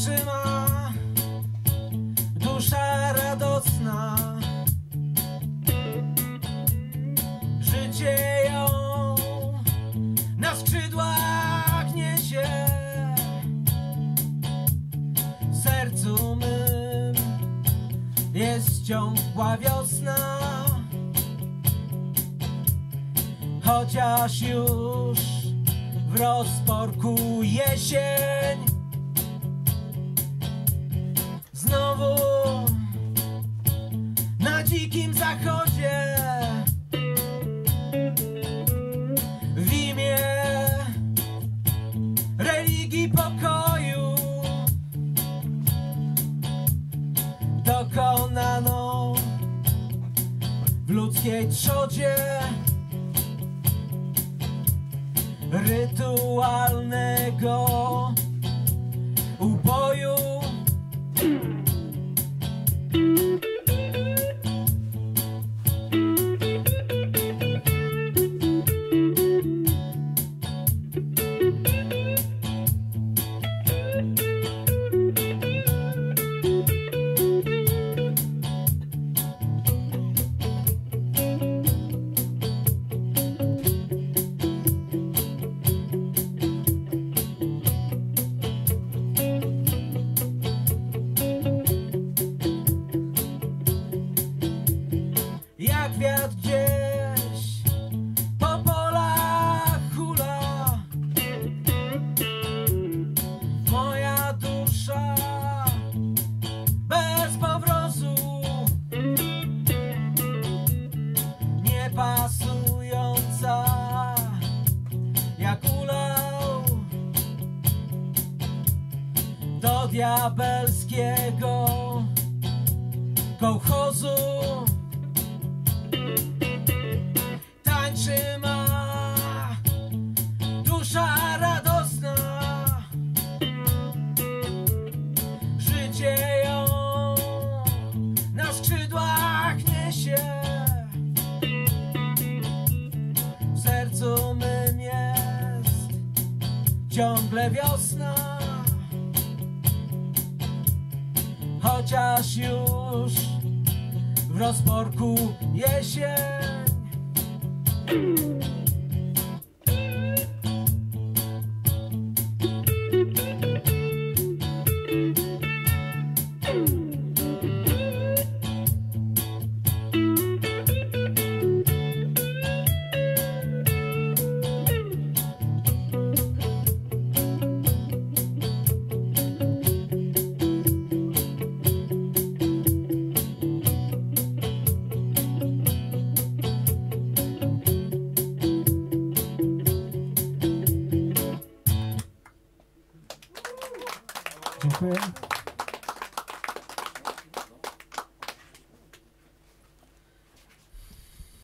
Tańczy ma dusza radosna, życie ją na skrzydłach niesie. W sercu mym jest ciągła wiosna, chociaż już w rozporku jesień. Znowu na dzikim zachodzie w imię religii pokoju dokonano w ludzkiej trzodzie rytualnego uboju. Jak wiatr gdzieś po polach hula, moja dusza bez powrozu, niepasująca jak ulał do diabelskiego kołchozu. Tańczy ma dusza radosna, życie ją na skrzydłach niesie. W sercu mym jest ciągle wiosna, chociaż już w rozporku jesień. Dziękuję.